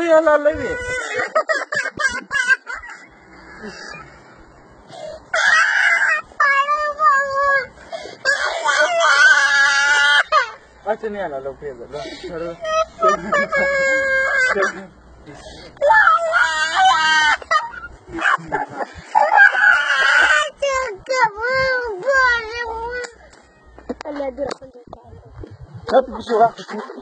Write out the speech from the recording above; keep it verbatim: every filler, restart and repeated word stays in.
ya lalabe. Acha ni ala lo pe lo. Satu bisura.